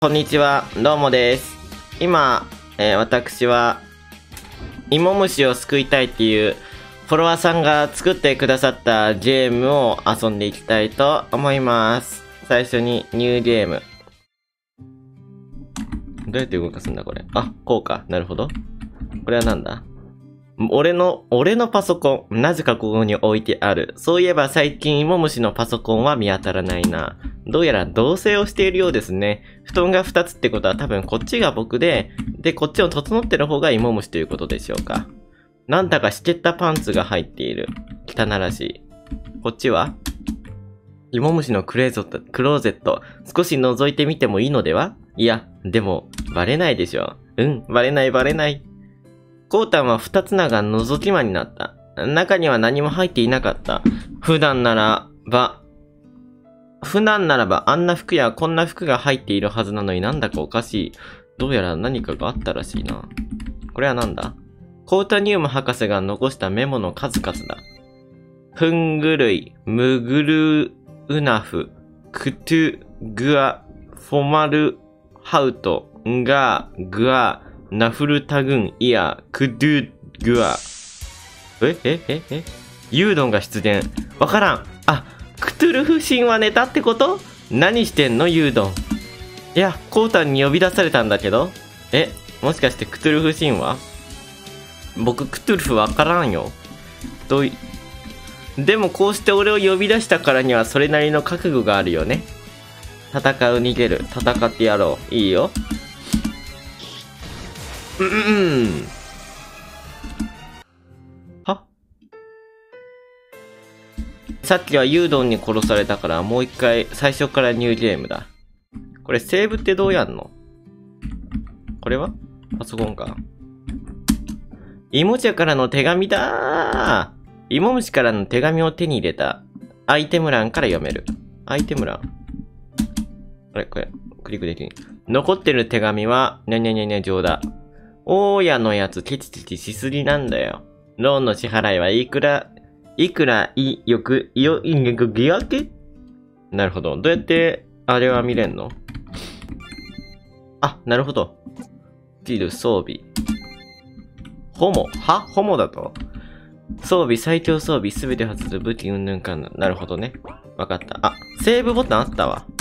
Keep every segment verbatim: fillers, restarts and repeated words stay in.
こんにちは、どうもです。今、えー私は、芋虫を救いたいっていうフォロワーさんが作ってくださったゲームを遊んでいきたいと思います。最初にニューゲーム。どうやって動かすんだこれ。あ、こうか。なるほど。これはなんだ？俺の、俺のパソコン、なぜかここに置いてある。そういえば最近芋虫のパソコンは見当たらないな。どうやら同棲をしているようですね。布団がふたつってことは多分こっちが僕で、で、こっちを整ってる方が芋虫ということでしょうか。なんだかしけったパンツが入っている。汚らしい。こっちは芋虫のクレーゾット、クローゼット。少し覗いてみてもいいのではいや、でも、バレないでしょ。うん、バレないバレない。コウタンは二つなが覗き魔になった。中には何も入っていなかった。普段ならば、普段ならばあんな服やこんな服が入っているはずなのになんだかおかしい。どうやら何かがあったらしいな。これはなんだ？コウタニウム博士が残したメモの数々だ。フングルイ、ムグルウナフ、クトゥ、グア、フォマル、ハウト、ガー、グア、ナフルタグン、イヤ、クドゥ、グア。ええええユードンが出現。わからん。あ、クトゥルフ神話ネタってこと？何してんのユードン。いや、コウタンに呼び出されたんだけど。え、もしかしてクトゥルフ神話？僕クトゥルフわからんよ。どうい、でもこうして俺を呼び出したからにはそれなりの覚悟があるよね。戦う、逃げる、戦ってやろう。いいよ。うんうん。は？さっきはユードンに殺されたからもう一回最初からニューゲームだ。これセーブってどうやんの？これはパソコンか。芋茶からの手紙だー。芋虫からの手紙を手に入れた。アイテム欄から読める。アイテム欄。あれこれ、クリックできん。残ってる手紙は、にゃにゃにゃにゃ上だ。大家のやつケチケチしすぎなんだよ。ローンの支払いはいくら、いくらい、よく、よ、い、よく、疑惑？なるほど。どうやって、あれは見れんの？あ、なるほど。スキル、装備。ホモ？は？ホモだと？装備、最強装備、すべて外す武器、うんぬんかんぬん。なるほどね。わかった。あ、セーブボタンあったわ。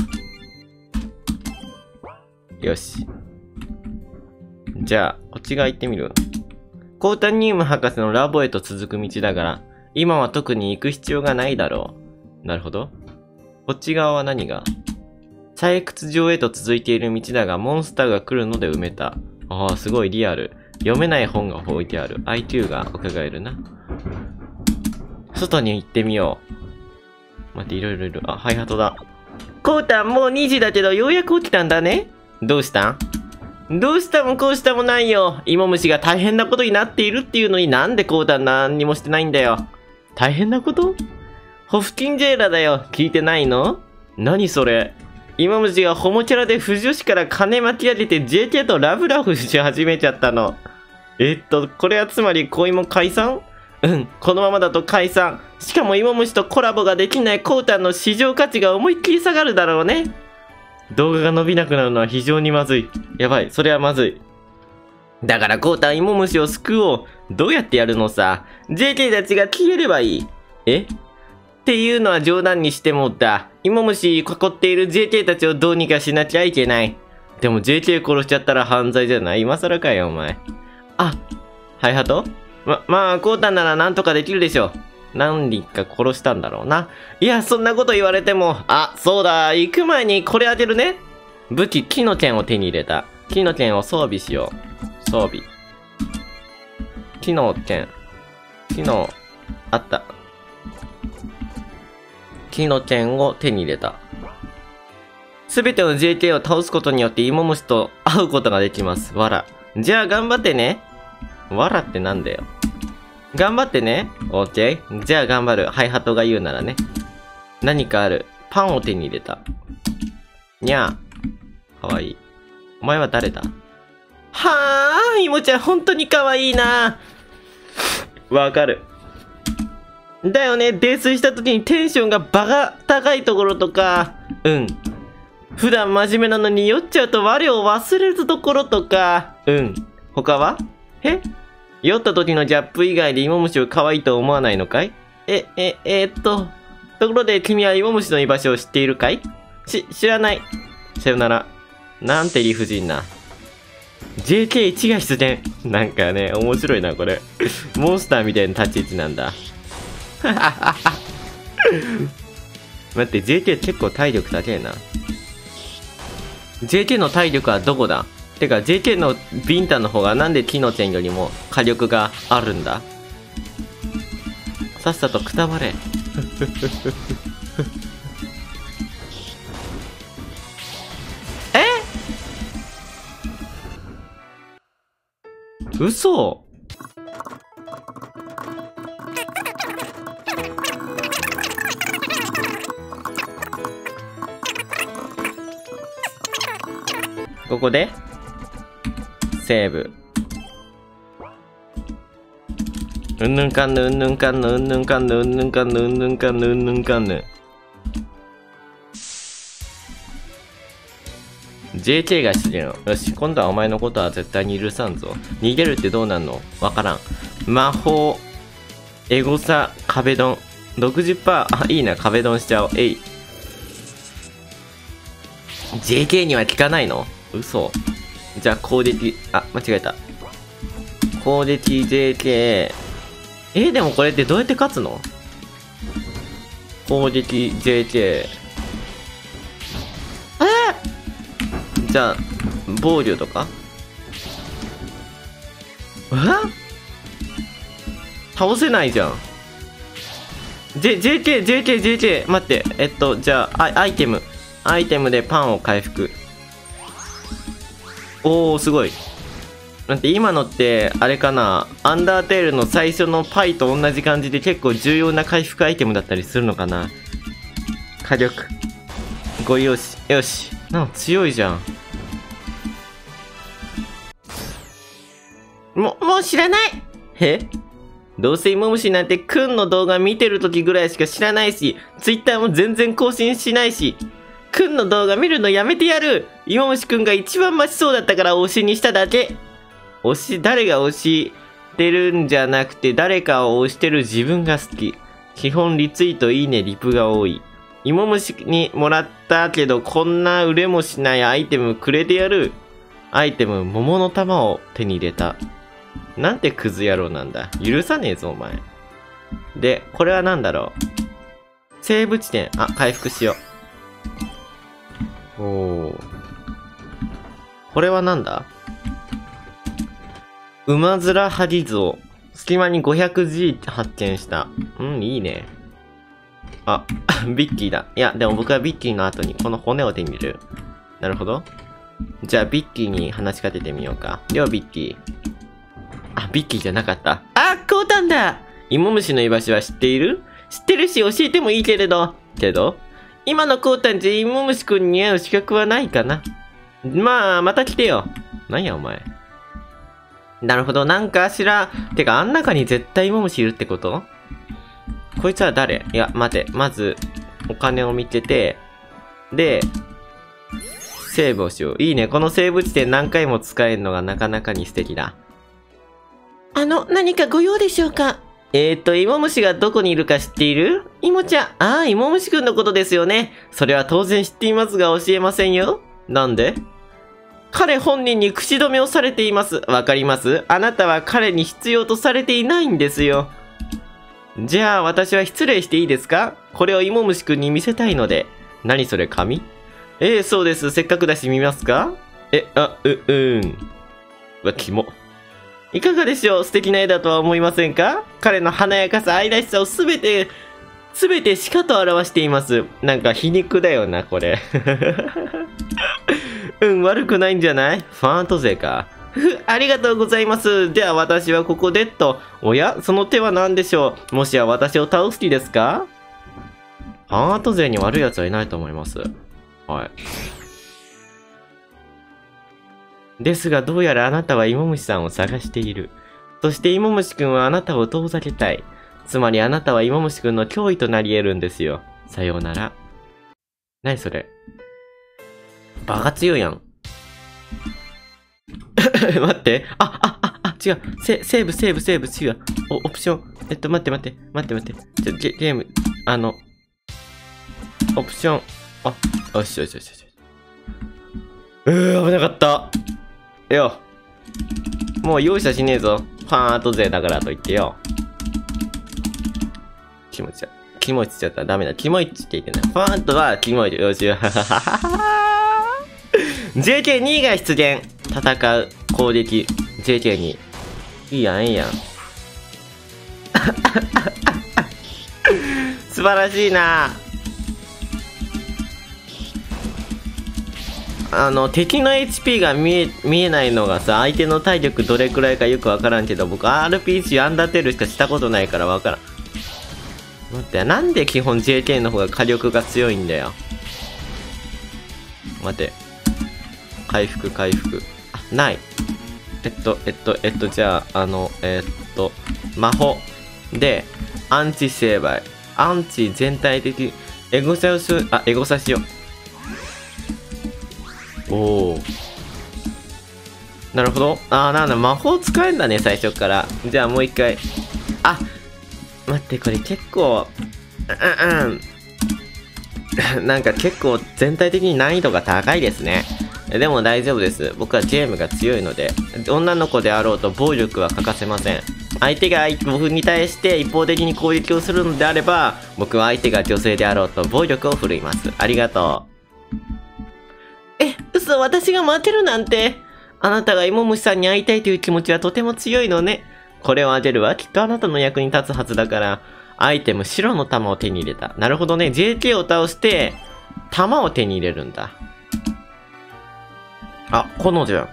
よし。じゃあ、こっち側行ってみる。コウタニウム博士のラボへと続く道だから、今は特に行く必要がないだろう。なるほど。こっち側は何が？採掘場へと続いている道だが、モンスターが来るので埋めた。ああ、すごいリアル。読めない本が置いてある。アイキュー が伺えるな。外に行ってみよう。待って、いろいろいる。あ、ハイハトだ。コウタン、もうにじだけど、ようやく起きたんだね。どうしたん？どうしたもこうしたもないよ。芋虫が大変なことになっているっていうのになんでコウタン何にもしてないんだよ。大変なこと？ホフキンジェーラだよ。聞いてないの？何それ？芋虫がホモキャラで不女子から金巻き上げて ジェーケー とラブラフし始めちゃったの。えっと、これはつまり恋も解散？うん、このままだと解散。しかも芋虫とコラボができないコウタンの市場価値が思いっきり下がるだろうね。動画が伸びなくなるのは非常にまずい。やばい、それはまずい。だからコウタン芋虫を救おう。どうやってやるのさ。ジェーケー たちが消えればいい。え？っていうのは冗談にしてもだ。芋虫囲っている ジェーケー たちをどうにかしなきゃいけない。でも ジェーケー 殺しちゃったら犯罪じゃない？今更かよ、お前。あ、ハイハト？ま、まあ、コウタンならなんとかできるでしょ。何人か殺したんだろうな。いや、そんなこと言われても。あ、そうだ。行く前にこれあげるね。武器、木の剣を手に入れた。木の剣を装備しよう。装備。木の剣。木の、あった。木の剣を手に入れた。すべての ジェーケー を倒すことによって芋虫と会うことができます。わら。じゃあ頑張ってね。わらってなんだよ。頑張ってね。オーケー。じゃあ頑張る。ハイハトが言うならね。何かある。パンを手に入れた。にゃー。かわいい。お前は誰だ？はあ、イモちゃん本当にかわいいな。わかる。だよね。泥酔した時にテンションがバカ高いところとか。うん。 普段真面目なのに酔っちゃうと我を忘れるところとか。うん。他は？え？酔った時のギャップ以外で芋虫を可愛いと思わないのかい？え、え、えー、っと。ところで君は芋虫の居場所を知っているかい？し、知らない。さよなら。なんて理不尽な。ジェーケーワン が出現。なんかね、面白いな、これ。モンスターみたいな立ち位置なんだ。待って、ジェーケー 結構体力高えな。ジェーケー の体力はどこだ？てか、ジェーケー のビンタの方がなんでキノチェンよりも火力があるんだ？さっさとくたばれ。え？嘘？ここでセーブ。うんぬんかんぬうんぬんかんぬうんぬんかんぬうんぬんかんぬうんぬんかんぬうんぬんかんぬ。ジェーケー が出現。よし、今度はお前のことは絶対に許さんぞ。逃げるってどうなんの？わからん。魔法、エゴサ、壁ドン。ろくじゅっパーセント、あ、いいな、壁ドンしちゃおう。えい。ジェーケー には効かないの？嘘。じゃあ攻撃、あ、間違えた。攻撃 ジェーケー。えー、でもこれってどうやって勝つの？攻撃 ジェーケー。えー、じゃあ、防御とか？え？倒せないじゃん。J、ジェーケー、ジェーケー、ジェーケー。待って。えっと、じゃあ、アイ、アイテム。アイテムでパンを回復。おー、すごい。なんて今のって、あれかな、アンダーテールの最初のパイと同じ感じで結構重要な回復アイテムだったりするのかな。火力。ごよし。よし。なんか強いじゃん。も、もう知らない。え？どうせ芋虫なんてくんの動画見てる時ぐらいしか知らないし、ツイッターも全然更新しないし、くんの動画見るのやめてやる。芋虫くんが一番マシそうだったから推しにしただけ。推し、誰が推してるんじゃなくて、誰かを推してる自分が好き。基本リツイート、いいね、リプが多い。芋虫にもらったけど、こんな売れもしないアイテムくれてやる。アイテム、桃の玉を手に入れた。なんてクズ野郎なんだ。許さねえぞ、お前。で、これは何だろう。セーブ地点。あ、回復しよう。おー。これは何だ？馬面針像。隙間に ごひゃくジー 発見した。うん、いいね。あ、ビッキーだ。いや、でも僕はビッキーの後にこの骨を手に入れる。なるほど。じゃあ、ビッキーに話しかけてみようか。では、ビッキー。あ、ビッキーじゃなかった。あ、コウタンだ！芋虫の居場所は知っている？知ってるし、教えてもいいけれど。けど今のコウタンじゃ芋虫くんに会う資格はないかな。まあ、また来てよ。なんや、お前。なるほど、なんかしら。てか、あん中に絶対芋虫いるってこと？こいつは誰？いや、待て。まず、お金を見つけて、で、セーブをしよう。いいね。このセーブ地点何回も使えるのがなかなかに素敵だ。あの、何かご用でしょうか？えーと、芋虫がどこにいるか知っている？芋ちゃん。ああ、芋虫くんのことですよね。それは当然知っていますが教えませんよ。なんで？彼本人に口止めをされています。わかります？あなたは彼に必要とされていないんですよ。じゃあ私は失礼していいですか？これを芋虫くんに見せたいので。何それ、紙？ええ、そうです。せっかくだし見ますか？え、あ、う、うーん。うわ、キモ。いかがでしょう？素敵な絵だとは思いませんか？彼の華やかさ、愛らしさをすべて、すべてしかと表しています。なんか皮肉だよな、これ。うん、悪くないんじゃない？ファント勢か。ふ、ありがとうございます。では私はここでと。おや？その手は何でしょう？もしや私を倒す気ですか？ファント勢に悪い奴はいないと思います。はい。ですがどうやらあなたは芋虫さんを探している。そして芋虫くんはあなたを遠ざけたい。つまりあなたは芋虫くんの脅威となり得るんですよ。さようなら。何それ？ バカ強いやん。待って。あ、あ、あ、あ、違う。セ、セーブ、セーブ、セーブ、違う。お、オプション。えっと、待って待って、待って待って。ちょ、ゲ、ゲーム、あの、オプション。あ、よしよしよしよし。うー、危なかった。よ。もう容赦しねえぞ。ファート勢だからと言ってよ。気持ちだ。気持ちちゃったらダメだ。気持ちって言ってない。ファートは気持ち。よしよ。ジェーケーツー が出現。戦う。攻撃。ジェーケーツー。いいやん、いいやん。素晴らしいな。あの、敵の エイチピー が見え、見えないのがさ、相手の体力どれくらいかよくわからんけど、僕 アールピージー アンダーテールしかしたことないからわからん。待って、なんで基本 ジェーケー の方が火力が強いんだよ。待って。回復、回復。あ、ない。えっと、えっと、えっと、じゃあ、あの、えっと、魔法で、アンチ成敗。アンチ全体的、エゴサス、あ、エゴサしよう。おお。なるほど。あー、なんだ、魔法使えんだね、最初から。じゃあもう一回。あ、待って、これ結構、うんうん。なんか結構全体的に難易度が高いですね。でも大丈夫です。僕はジェームが強いので、女の子であろうと暴力は欠かせません。相手が僕に対して一方的に攻撃をするのであれば、僕は相手が女性であろうと暴力を振るいます。ありがとう。え、嘘、私が負けるなんて。あなたが芋虫さんに会いたいという気持ちはとても強いのね。これをあげるわ。きっとあなたの役に立つはずだから。アイテム、白の玉を手に入れた。なるほどね。ジェーケー を倒して、玉を手に入れるんだ。あ、コノじゃん。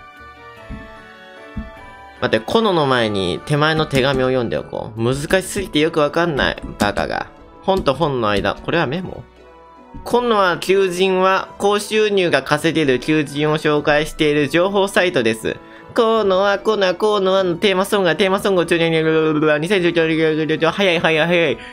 待って、コノの前に手前の手紙を読んでおこう。難しすぎてよくわかんない。バカが。本と本の間。これはメモ？コノは求人は高収入が稼げる求人を紹介している情報サイトです。コノはコノはコノはのテーマソングがテーマソングを中ににせんじゅうきゅう年早い早い早い。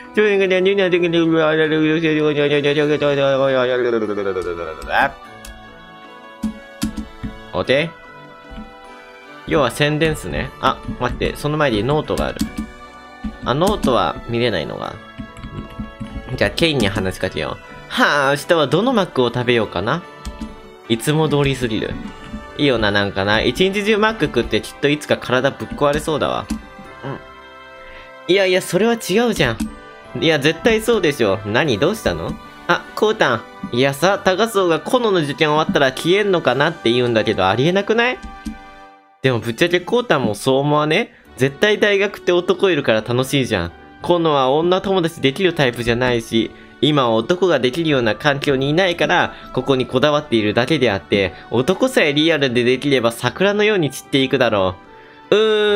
おて要は宣伝っすね。あ、待って、その前にノートがある。あ、ノートは見れないのが。じゃあ、ケインに話しかけよう。はあ、明日はどのマックを食べようかな。いつも通りすぎる。いいよな、なんかな。一日中マック食ってきっといつか体ぶっ壊れそうだわ。うん。いやいや、それは違うじゃん。いや、絶対そうでしょ。何、どうしたの？あ、コウタン。いやさ、高荘がコノの受験終わったら消えんのかなって言うんだけど、ありえなくない？でもぶっちゃけコウタンもそう思わね？絶対大学って男いるから楽しいじゃん。コノは女友達できるタイプじゃないし、今は男ができるような環境にいないから、ここにこだわっているだけであって、男さえリアルでできれば桜のように散っていくだろう。う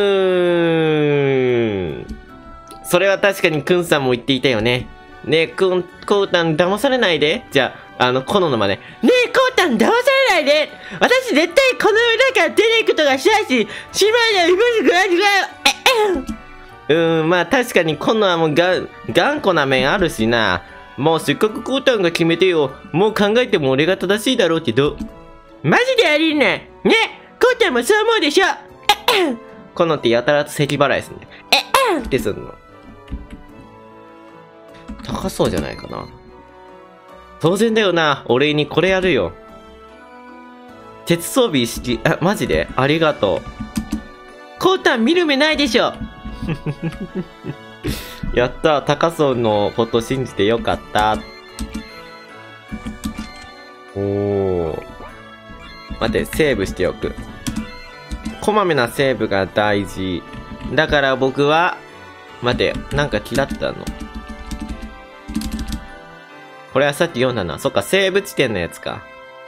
ーん。それは確かにクンさんも言っていたよね。ねえ、コウタン騙されないで。じゃあ、あの、コノの真似。ねえ、コウタン騙されないで。私絶対この世から出ていくことがしたいし、しまいには動いてくれるから。うーん、まあ確かにコノはもうがん、頑固な面あるしな。もうせっかくコウタンが決めてよ。もう考えても俺が正しいだろうけど。マジでありえない。ね、コウタンもそう思うでしょ。コノってやたらと咳払いすんね。えってすんの。高そうじゃないかな。当然だよな。お礼にこれやるよ。鉄装備意識。あ、マジでありがとう。コウタン見る目ないでしょ。やった。高荘のこと信じてよかった。おー。待って、セーブしておく。こまめなセーブが大事。だから僕は、待て、なんか嫌ったの。これはさっき読んだな。そっか、セーブ地点のやつか。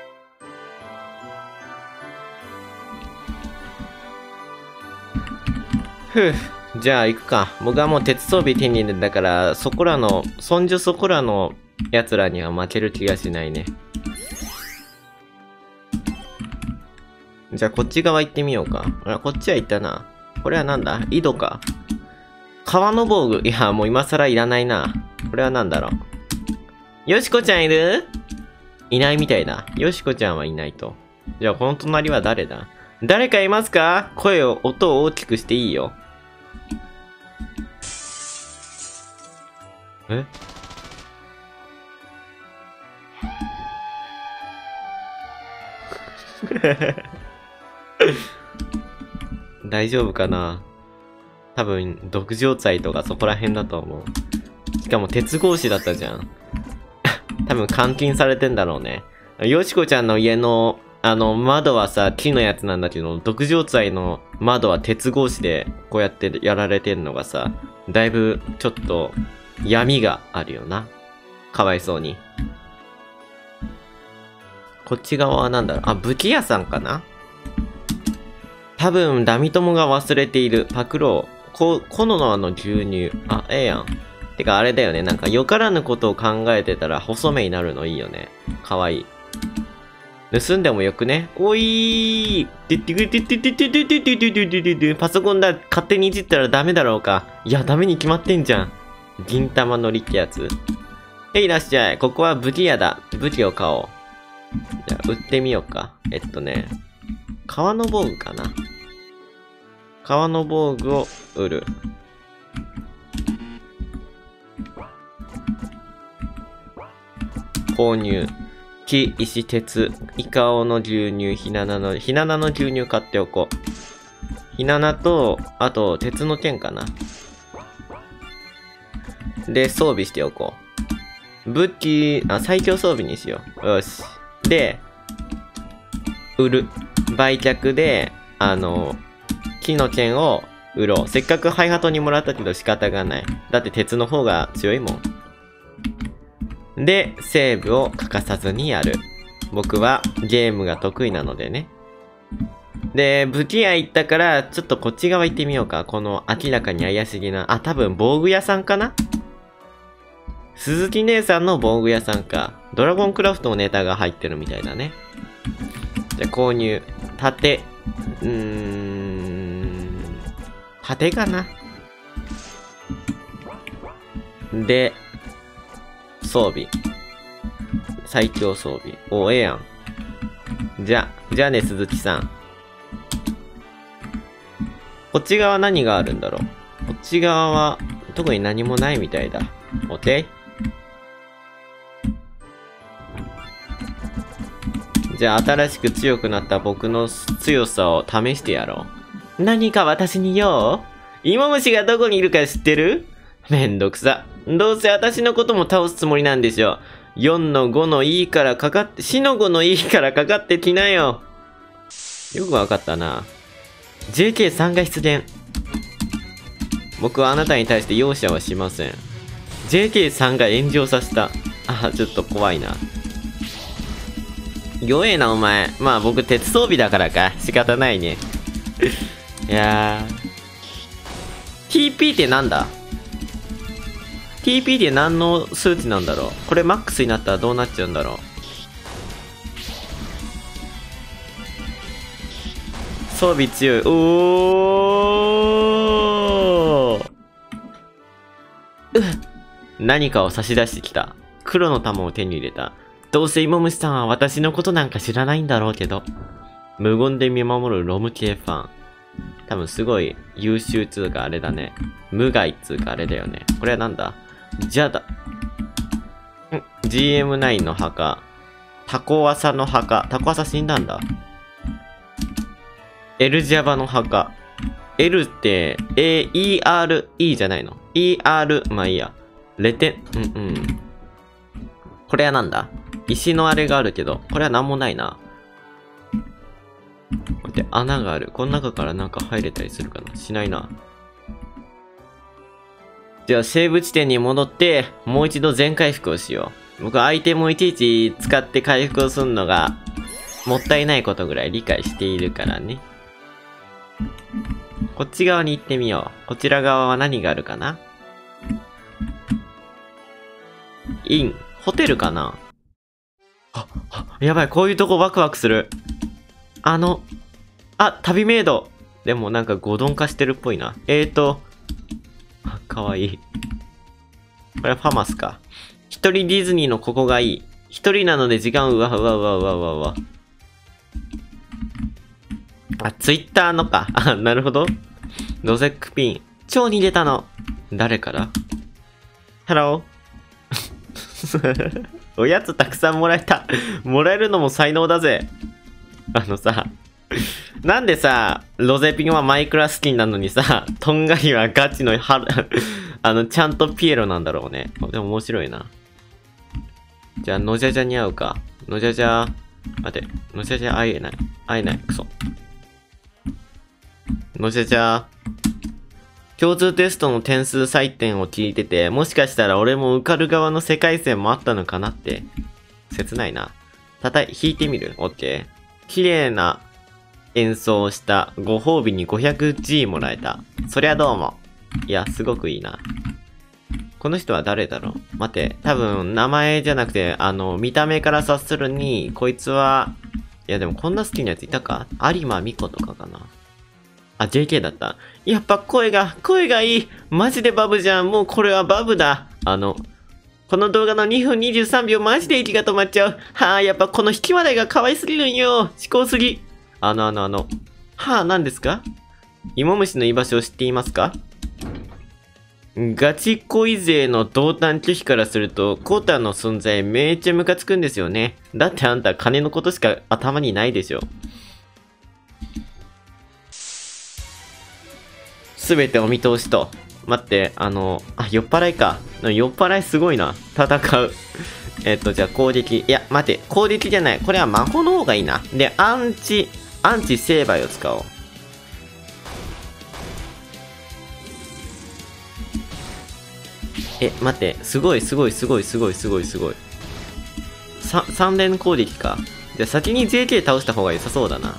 ふぅ。じゃあ行くか。僕はもう鉄装備手に入れたから、そこらの、そんじょそこらの奴らには負ける気がしないね。じゃあこっち側行ってみようか。あ、こっちは行ったな。これはなんだ？井戸か。川の防具。いや、もう今更いらないな。これはなんだろう。よしこちゃんいる？ いないみたいだ。よしこちゃんはいないと。じゃあこの隣は誰だ？誰かいますか？声を、音を大きくしていいよ。え？大丈夫かな？多分、毒状態とかそこら辺だと思う。しかも鉄格子だったじゃん。多分監禁されてんだろうね。よしこちゃんの家の、あの、窓はさ、木のやつなんだけど、毒状態の窓は鉄格子で、こうやってやられてんのがさ、だいぶ、ちょっと、闇があるよな。かわいそうに。こっち側はなんだろう。あ、武器屋さんかな？多分、ダミトモが忘れている。パクロー。こ、コノノの牛乳。あ、ええやん。てかあれだよね。なんか、よからぬことを考えてたら、細目になるのいいよね。かわいい。盗んでもよくね？おいーパソコンだ。勝手にいじったらダメだろうか。いや、ダメに決まってんじゃん。銀玉のりってやつ。へい、いらっしゃい。ここは武器屋だ。武器を買おう。じゃあ、売ってみようか。えっとね。革の防具かな。革の防具を売る。購入。木、石、鉄、イカオの牛乳、ひななの、ひななの牛乳買っておこう。ひななと、あと、鉄の剣かな。で、装備しておこう。武器、あ、最強装備にしよう。よし。で、売る。売却で、あの、木の剣を売ろう。せっかくハイハトにもらったけど仕方がない。だって鉄の方が強いもん。で、セーブを欠かさずにやる。僕はゲームが得意なのでね。で、武器屋行ったから、ちょっとこっち側行ってみようか。この明らかに怪しげな。あ、多分防具屋さんかな？鈴木姉さんの防具屋さんか。ドラゴンクラフトのネタが入ってるみたいだね。じゃあ購入。盾。うーん。盾かな？で、装備。最強装備。お、ええやん。じゃ、じゃあね、鈴木さん。こっち側何があるんだろう。こっち側は、特に何もないみたいだ。オッケー？じゃあ、新しく強くなった僕の強さを試してやろう。何か私に用？芋虫がどこにいるか知ってる？めんどくさ。どうせ私のことも倒すつもりなんでしょ。よんのごのいいからかかって、よんのごのいいからかかってきなよ。よくわかったな。ジェーケーさん が出現。僕はあなたに対して容赦はしません。ジェーケーさん が炎上させた。あ、ちょっと怖いな。弱えな、お前。まあ僕、鉄装備だからか。仕方ないね。いやー。ティーピー ってなんだ？ ティーピー って何の数値なんだろう？これマックスになったらどうなっちゃうんだろう？装備強い。おー！うっ！何かを差し出してきた。黒の玉を手に入れた。どうせ芋虫さんは私のことなんか知らないんだろうけど。無言で見守るロム系ファン。多分すごい優秀つうかあれだね。無害つうかあれだよね。これはなんだ？じゃだ。ん ジーエムナイン の墓。タコワサの墓。タコワサ死んだんだ。エルジャバの墓。L って、A、イーアールイー じゃないの？ イーアール、まあいいや。レテン、うんうん。これはなんだ？石のあれがあるけど、これはなんもないな。で、穴がある。この中からなんか入れたりするかな？しないな。じゃあ、セーブ地点に戻って、もう一度全回復をしよう。僕、アイテムをいちいち使って回復をするのが、もったいないことぐらい理解しているからね。こっち側に行ってみよう。こちら側は何があるかな？イン。ホテルかな？あ、あ、やばい。こういうとこワクワクする。あの、あ、旅メイド。でもなんかゴドン化してるっぽいな。えーと、かわいい。これはファマスか。一人ディズニーのここがいい。 一人なので時間、うわうわうわうわうわうわ。あ、ツイッターのか。あ、なるほど。ロゼックピン。超に出たの。誰からハローおやつたくさんもらえた。もらえるのも才能だぜ。あのさ、なんでさ、ロゼピンはマイクラ好きなのにさ、トンガリはガチのハあの、ちゃんとピエロなんだろうね。でも面白いな。じゃあ、のじゃじゃに会うか。のじゃじゃ、待て、のじゃじゃ会えない。会えない、クソ。のじゃじゃ、共通テストの点数採点を聞いてて、もしかしたら俺も受かる側の世界線もあったのかなって。切ないな。たたい、弾いてみる？ OK。綺麗な演奏をしたご褒美に ごひゃくジー もらえた。そりゃどうも。いや、すごくいいな。この人は誰だろう？待って、多分名前じゃなくて、あの、見た目から察するに、こいつは、いやでもこんな好きなやついたか？有馬美子とかかな。あ、ジェーケー だった。やっぱ声が、声がいい。マジでバブじゃん。もうこれはバブだ。あの、この動画のにふんにじゅうさんびょうマジで息が止まっちゃう。はあ、やっぱこの引き笑いが可愛すぎるんよ。思考すぎ。あのあのあの。はあ、何ですか？芋虫の居場所を知っていますか？ガチ恋勢の同担拒否からすると、コータの存在めっちゃムカつくんですよね。だってあんた金のことしか頭にないでしょ。すべてお見通しと。待って、あの、あ、酔っ払いか。酔っ払いすごいな。戦う。えっと、じゃあ攻撃。いや、待って、攻撃じゃない。これは魔法の方がいいな。で、アンチ、アンチ成敗を使おう。え、待って、すごいすごいすごいすごいすごいすごい。さ、三連攻撃か。じゃあ先に ジェーケー 倒した方が良さそうだな。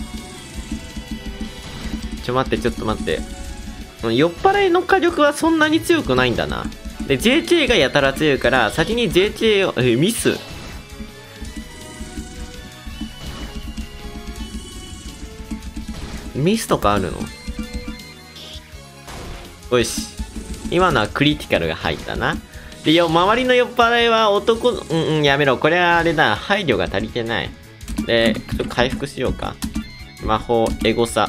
ちょ待って、ちょっと待って。酔っ払いの火力はそんなに強くないんだな。で、ジェーケー がやたら強いから、先に ジェーケー を、え、ミス。ミスとかあるの？よし。今のはクリティカルが入ったな。で、よ、周りの酔っ払いは男の、うんうん、やめろ。これはあれだ。配慮が足りてない。で、ちょっと回復しようか。魔法、エゴサ。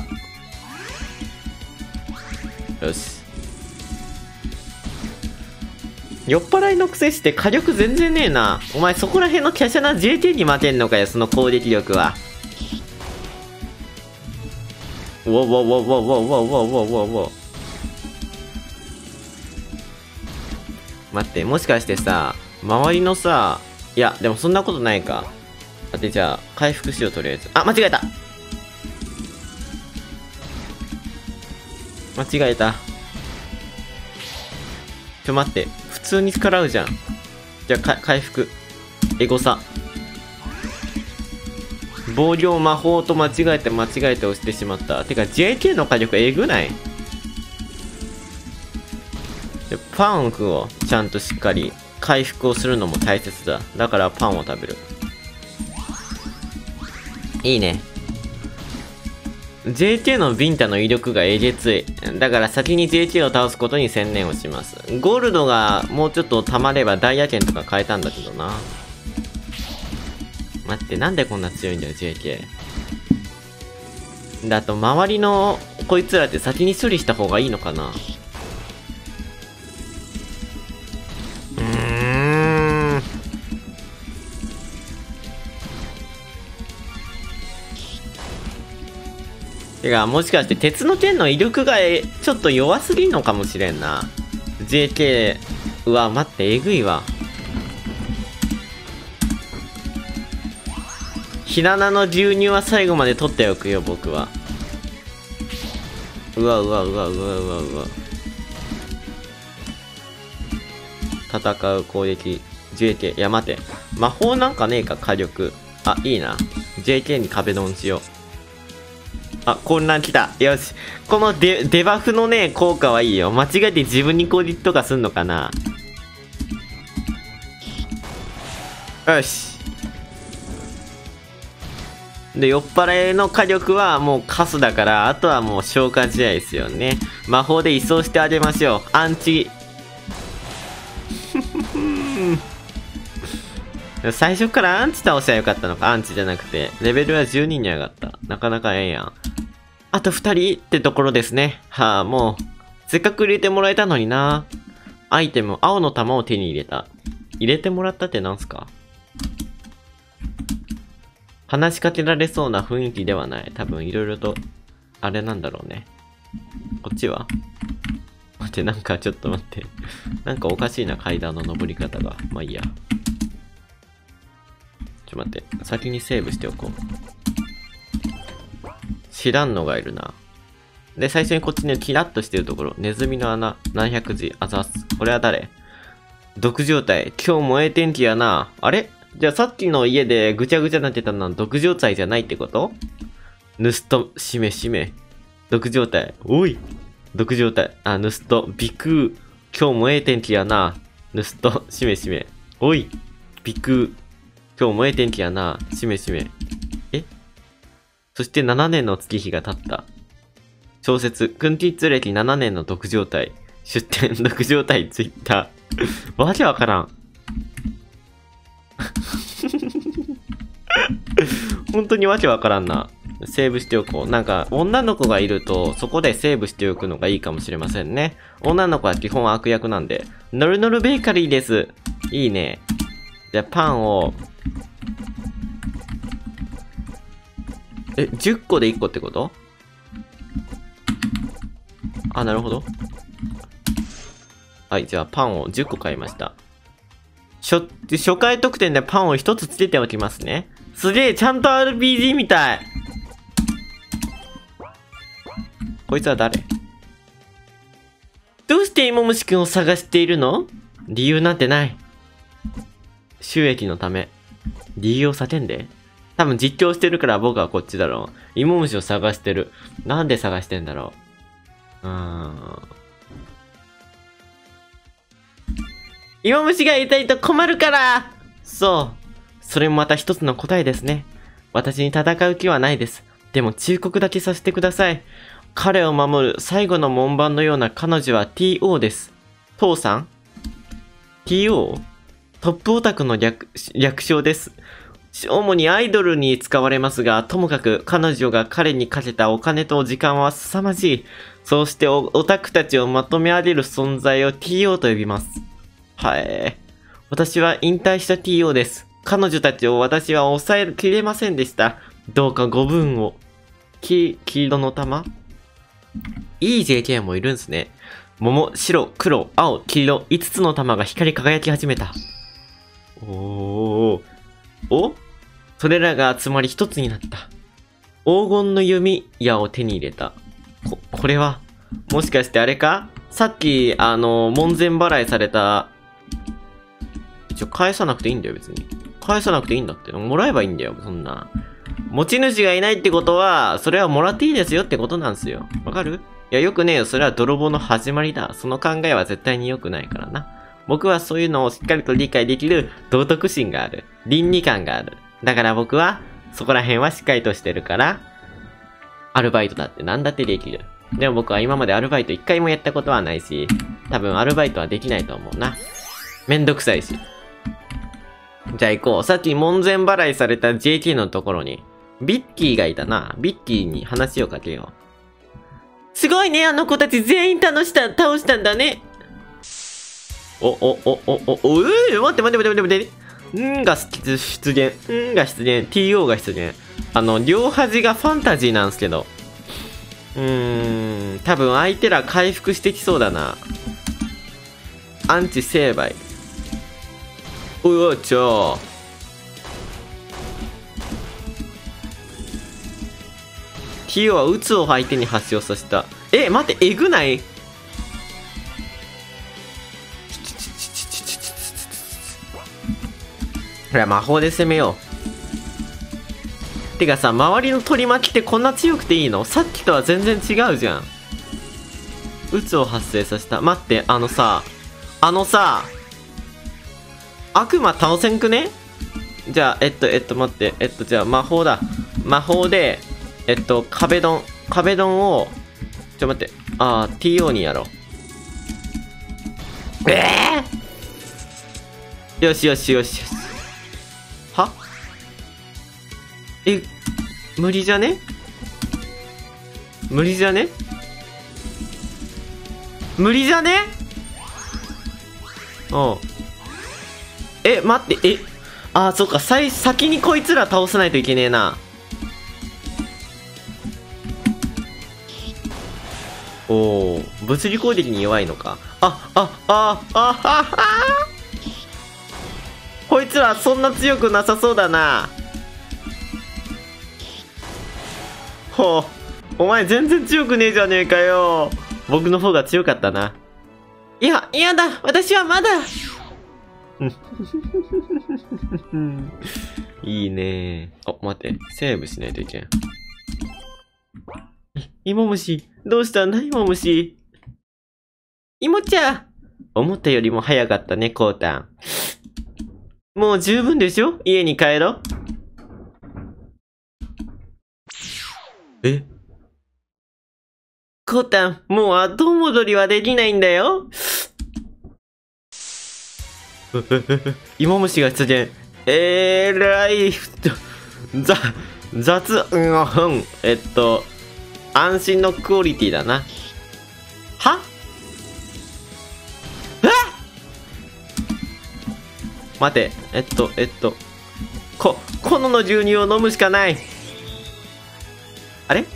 よし。酔っ払いのくせして火力全然ねえな。お前そこら辺の華奢な ジェーケー に負けんのかよ、その攻撃力は。ウォウォウォウォウォウォウォウォウォウォウ。待って、もしかしてさ、周りのさ、いや、でもそんなことないか。だってじゃあ、回復しようとりあえず。あ、間違えた間違えた。ちょ、待って。普通に食らうじゃん。じゃあ、か、回復。エゴサ。防御魔法と間違えて間違えて押してしまった。てか、ジェーケー の火力えぐない？でパンフをちゃんとしっかり回復をするのも大切だ。だからパンを食べる。いいね。ジェーケー のビンタの威力がえげつい。だから先に ジェーケー を倒すことに専念をします。ゴールドがもうちょっと溜まればダイヤ剣とか変えたんだけどな。待って、なんでこんな強いんだよ ジェーケー。だと周りのこいつらって先に処理した方がいいのかな。うーん。てか、もしかして鉄の剣の威力がえちょっと弱すぎんのかもしれんな。ジェーケー、うわ、待って、えぐいわ。ひななの牛乳は最後まで取っておくよ、僕は。うわうわうわうわうわうわ。戦う攻撃。ジェーケー。いや、待て。魔法なんかねえか、火力。あ、いいな。ジェーケー に壁ドンしよう。あ、混乱来た。よし。このデ、デバフのね、効果はいいよ。間違えて自分に攻撃とかすんのかな。よし。で、酔っ払いの火力はもうカスだから、あとはもう消化試合ですよね。魔法で移送してあげましょう。アンチ。 最初からアンチ倒したらよかったのか。アンチじゃなくて。レベルはじゅうにに上がった。なかなかええやん。あとふたりってところですね。はあ、もう。せっかく入れてもらえたのにな。アイテム、青の玉を手に入れた。入れてもらったってなんすか？話しかけられそうな雰囲気ではない。多分いろいろと、あれなんだろうね。こっちは待って、なんかちょっと待って。なんかおかしいな、階段の登り方が。まあいいや。ちょ、待って。先にセーブしておこう。知らんのがいるな。で、最初にこっちね、キラッとしてるところ。ネズミの穴、ななひゃくじ、あざす。これは誰？毒状態。今日燃え天気やな。あれ？じゃあさっきの家でぐちゃぐちゃになってたのは毒状態じゃないってこと？盗人、しめしめ。毒状態。おい。毒状態。あ、盗人、びくう。今日もええ天気やな。盗人、しめしめ。おい。びくう。今日もええ天気やな。しめしめ。え？そしてななねんの月日が経った。小説、クンティッツ歴ななねんの毒状態。出展、毒状態、ツイッター。わけわからん。本当にわけわからんな。セーブしておこう。なんか、女の子がいると、そこでセーブしておくのがいいかもしれませんね。女の子は基本悪役なんで。ノルノルベーカリーです。いいね。じゃあ、パンを。え、じゅっこでいっこってこと？あ、なるほど。はい、じゃあ、パンをじゅっこ買いました。初、初回特典でパンをひとつつけておきますね。すげえ、ちゃんと アールピージー みたい。こいつは誰？どうして芋虫くんを探しているの？理由なんてない。収益のため。理由を叫んで。多分実況してるから僕はこっちだろう。芋虫を探してる。なんで探してんだろう。うーん。芋虫がいたいと困るから。そう。それもまた一つの答えですね。私に戦う気はないです。でも忠告だけさせてください。彼を守る最後の門番のような彼女は ティーオー です。父さん？ ティーオー？ トップオタクの略、略称です。主にアイドルに使われますが、ともかく彼女が彼にかけたお金と時間は凄まじい。そうしてオタクたちをまとめ上げる存在を ティーオー と呼びます。はい。私は引退した ティーオー です。彼女たちを私は抑えきれませんでした。どうかご分を。き、黄色の玉？いい ジェーケー もいるんすね。桃、白、黒、青、黄色、いつつの玉が光り輝き始めた。おー。お？それらが集まり一つになった。黄金の弓矢を手に入れた。こ、これは、もしかしてあれか？さっき、あの、門前払いされた、一応返さなくていいんだよ、別に。返さなくていいんだって。もらえばいいんだよ、そんな。持ち主がいないってことは、それはもらっていいですよってことなんですよ。わかる？いや、よくねえよ。それは泥棒の始まりだ。その考えは絶対に良くないからな。僕はそういうのをしっかりと理解できる道徳心がある。倫理観がある。だから僕は、そこら辺はしっかりとしてるから、アルバイトだって何だってできる。でも僕は今までアルバイト一回もやったことはないし、多分アルバイトはできないと思うな。めんどくさいし。じゃあ行こう。さっき門前払いされた ジェーケー のところに、ビッキーがいたな。ビッキーに話をかけよう。すごいね、あの子たち全員倒した、倒したんだね。お、お、お、お、お、お、えー、待って待って待って待って。んーが出現。んーが出現。ティーオー が出現。あの、両端がファンタジーなんすけど。うーん、多分相手ら回復してきそうだな。アンチ成敗。おいおい、ちょ。ティーオー は鬱を相手に発症させた。え、待って、えぐない？ほら、魔法で攻めよう。てかさ、周りの取り巻きってこんな強くていいの？さっきとは全然違うじゃん。鬱を発生させた。待って、あのさ、あのさ、悪魔倒せんくね？じゃあ、えっと、えっと、待って、えっと、じゃあ、魔法だ。魔法で、えっと、壁ドン、壁ドンを、ちょ、待って、あー、ティーオー にやろう。ええー、よしよしよしよし。 え、無理じゃね？無理じゃね？無理じゃね？うん。え、待って、え、あー、そっか、さい、先にこいつら倒さないといけねえな。おー、物理攻撃に弱いのか。あ、あ、あ、あ、あ、あ、こいつらそんな強くなさそうだな。ほう、お前全然強くねえじゃねえかよ。僕の方が強かったな。いや、嫌だ、私はまだ。いいね。あ、待って、セーブしないといけん。芋虫、どうしたんだ、芋虫。芋ちゃん。思ったよりも早かったね、コータン。もう十分でしょ？家に帰ろう。え？コータン、もう後戻りはできないんだよ。芋虫が出現。えーらい、ざ、雑、うん、うん、えっと、安心のクオリティだな。は？え？待て、えっと、えっと、こ、このの牛乳を飲むしかない。あれ？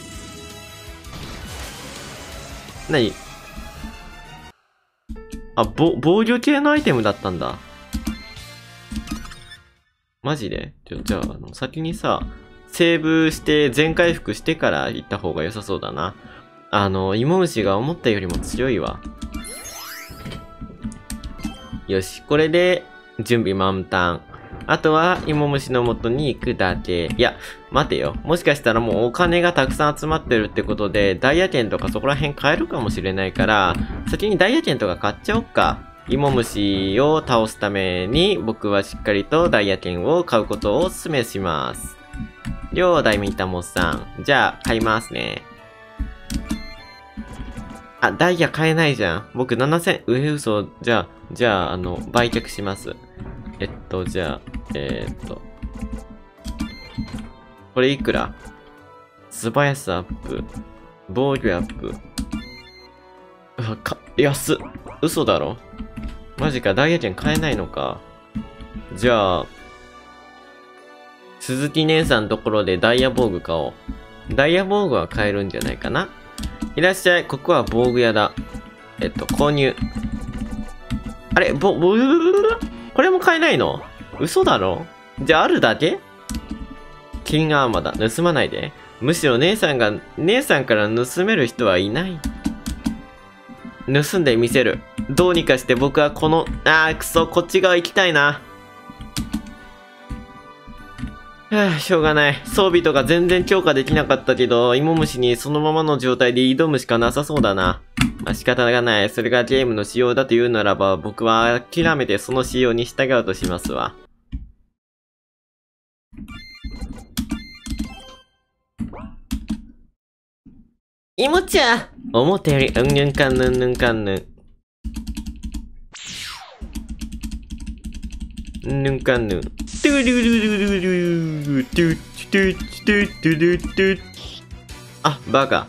何？あ、ぼ、防御系のアイテムだったんだ。マジで？ちょ、じゃあ、あの、先にさ、セーブして全回復してから行った方が良さそうだな。あの、芋虫が思ったよりも強いわ。よし、これで準備満タン。あとは芋虫の元に行くだけ。いや、待てよ。もしかしたらもうお金がたくさん集まってるってことで、ダイヤ券とかそこら辺買えるかもしれないから、先にダイヤ券とか買っちゃおっか。芋虫を倒すために僕はしっかりとダイヤ券を買うことをお勧めします。両大ミタモさん。じゃあ、買いますね。あ、ダイヤ買えないじゃん。僕ななせん、上嘘。じゃあ、じゃあ、あの、売却します。えっと、じゃあ、えー、っと。これいくら？素早さアップ。防御アップ。あ、か、安っ。嘘だろ？マジか、ダイヤ券買えないのか。じゃあ、鈴木姉さんのところでダイヤ防具買おう。ダイヤ防具は買えるんじゃないかな。いらっしゃい、ここは防具屋だ。えっと、購入。あれ、ぼ、ぼ、これも買えないの？嘘だろ？じゃああるだけ？金アーマーだ。盗まないで。むしろ姉さんが、姉さんから盗める人はいない。盗んでみせる。どうにかして僕はこの、あーくそ、こっち側行きたいな。はあ、しょうがない。装備とか全然強化できなかったけど、芋虫にそのままの状態で挑むしかなさそうだな。まあ、仕方がない。それがゲームの仕様だというならば、僕は諦めてその仕様に従うとしますわ。芋ちゃん！思ったよりうんぬんかんぬんぬんかんぬん。うんぬんかんぬん。トゥルルルルルルトゥトゥトゥトゥルトゥ。あ、バカ。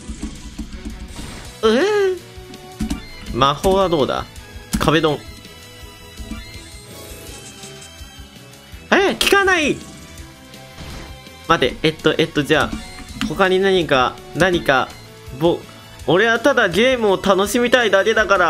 えー、魔法はどうだ？壁ドン。えー、効かない！待て、えっと、えっと、じゃあ、他に何か、何か、ぼ、俺はただゲームを楽しみたいだけだから。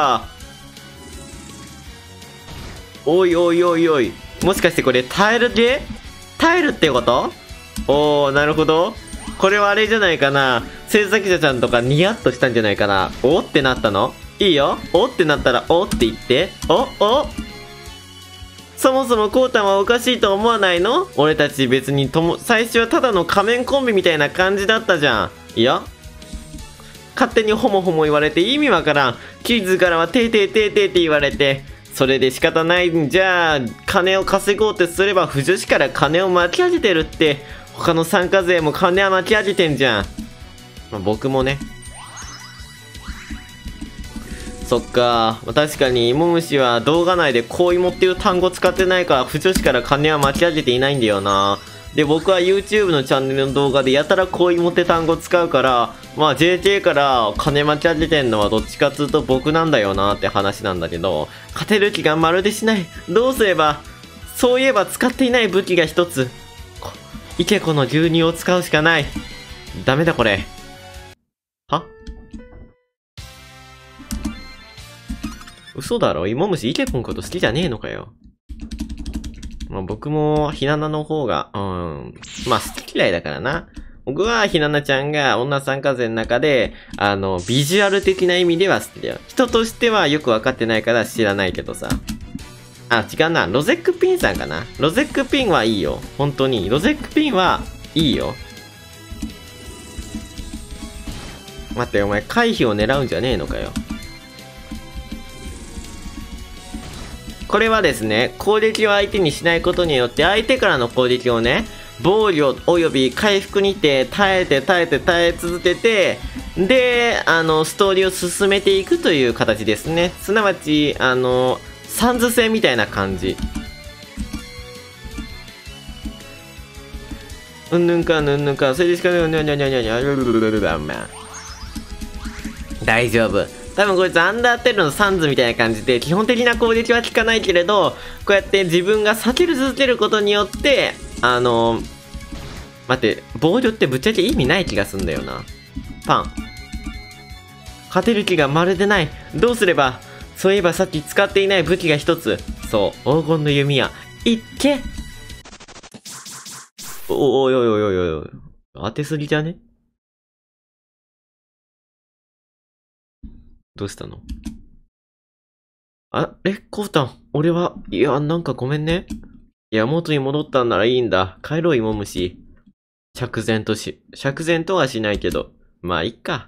おいおいおいおい。もしかしてこれ耐える系？耐えるってこと？おー、なるほど。これはあれじゃないかな。制作者ちゃんとかニヤッとしたんじゃないかな。おってなったの？いいよ。おってなったらおって言って。お、お。そもそもコウタンはおかしいと思わないの？俺たち別にとも、最初はただの仮面コンビみたいな感じだったじゃん。いや。勝手にホモホモ言われて意味わからん。キッズからはてーてーてーてーって言われて。それで仕方ないんじゃあ、金を稼ごうってすれば不女子から金を巻き上げてるって。他の参加勢も金は巻き上げてんじゃん。まあ、僕もね。そっか。確かに芋虫は動画内で恋芋っていう単語使ってないから不女子から金は巻き上げていないんだよな。 で、僕は YouTube のチャンネルの動画でやたら恋モテ単語使うから、まあ ジェイケー から金待ち上げてんのはどっちかっつうと僕なんだよなって話なんだけど、勝てる気がまるでしない。どうすれば、そういえば使っていない武器が一つ。イケコの牛乳を使うしかない。ダメだこれ。は？嘘だろ？芋虫イケコのこと好きじゃねえのかよ。まあ、僕もひななの方が、うん、まあ好き嫌いだからな。僕はひななちゃんが女参加勢の中で、あの、ビジュアル的な意味では好きだよ。人としてはよくわかってないから知らないけどさ。あ、違うな。ロゼックピンさんかな。ロゼックピンはいいよ。本当に。ロゼックピンはいいよ。待って、お前回避を狙うんじゃねえのかよ。これはですね、攻撃を相手にしないことによって、相手からの攻撃をね、防御及び回復にて耐えて耐えて耐え続けて、で、あの、ストーリーを進めていくという形ですね。すなわち、あの、サンズ戦みたいな感じ。うんぬんかぬんぬんか、それでしか、大丈夫。多分こいつアンダーテルのサンズみたいな感じで、基本的な攻撃は効かないけれど、こうやって自分が避け続けることによって、あのー、待って、防御ってぶっちゃけ意味ない気がすんだよな。パン。勝てる気がまるでない。どうすれば、そういえばさっき使っていない武器が一つ。そう、黄金の弓矢。いっけ！お、おいおいおいおいおい。当てすぎじゃね？どうしたの？あ、え、コウタン、俺は、いや、なんかごめんね。いや、元に戻ったんならいいんだ。帰ろう、芋虫。釈然とし、釈然とはしないけど。まあ、いっか。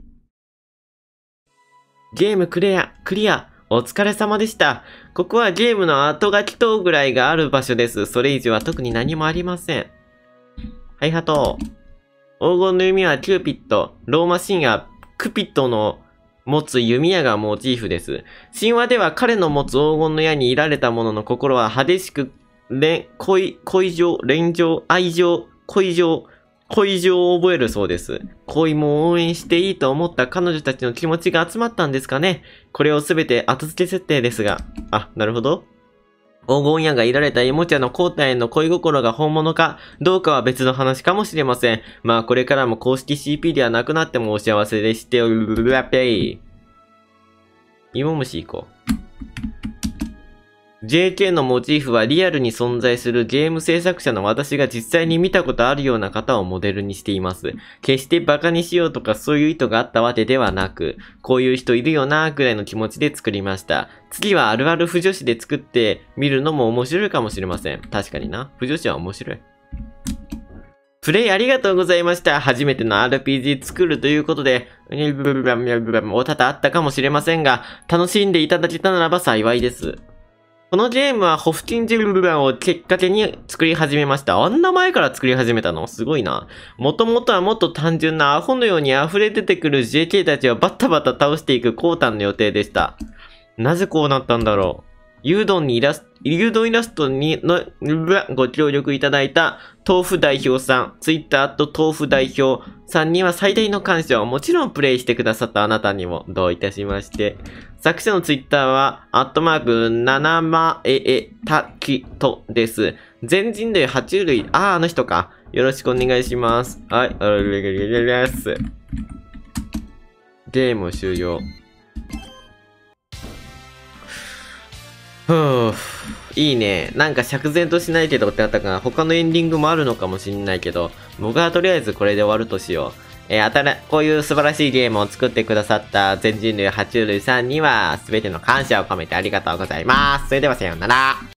ゲームクリア、クリア。お疲れ様でした。ここはゲームの後書き等ぐらいがある場所です。それ以上は特に何もありません。はい、ハト。黄金の弓はキューピッド。ローマ神話、クピッドの持つ弓矢がモチーフです。神話では彼の持つ黄金の矢にいられた者の心は激しく、恋、恋、恋情、恋情、愛情、恋情、恋情を覚えるそうです。恋も応援していいと思った彼女たちの気持ちが集まったんですかね。これをすべて後付け設定ですが。あ、なるほど。黄金矢がいられたイモチャのコウタへの恋心が本物かどうかは別の話かもしれません。まあこれからも公式 シーピー ではなくなってもお幸せでしておるらぺい。芋虫行こう。ジェイケー のモチーフはリアルに存在するゲーム制作者の私が実際に見たことあるような方をモデルにしています。決してバカにしようとかそういう意図があったわけではなく、こういう人いるよなーくらいの気持ちで作りました。次はあるある腐女子で作ってみるのも面白いかもしれません。確かにな。腐女子は面白い。プレイありがとうございました。初めての アールピージー 作るということで、おたたあったかもしれませんが、楽しんでいただけたならば幸いです。このゲームはホフティンジルルランをきっかけに作り始めました。あんな前から作り始めたの？すごいな。もともとはもっと単純なアホのように溢れ出てくる ジェイケー たちをバッタバタ倒していくコウタンの予定でした。なぜこうなったんだろう。ユードンにイラスト、ユードンイラストにのご協力いただいた豆腐代表さん、ツイッターと豆腐代表さんには最大の感謝をもちろんプレイしてくださったあなたにもどういたしまして。作者のツイッターは、アットマーク、ななまええたきとです。全人類爬虫類、あー、あの人か。よろしくお願いします。はい、あれれれれれす。ゲーム終了。ふぅ、いいね。なんか釈然としないけどってあったから、他のエンディングもあるのかもしんないけど、僕はとりあえずこれで終わるとしよう。えー、あたら、こういう素晴らしいゲームを作ってくださった全人類爬虫類さんには、すべての感謝を込めてありがとうございます。それではさようなら。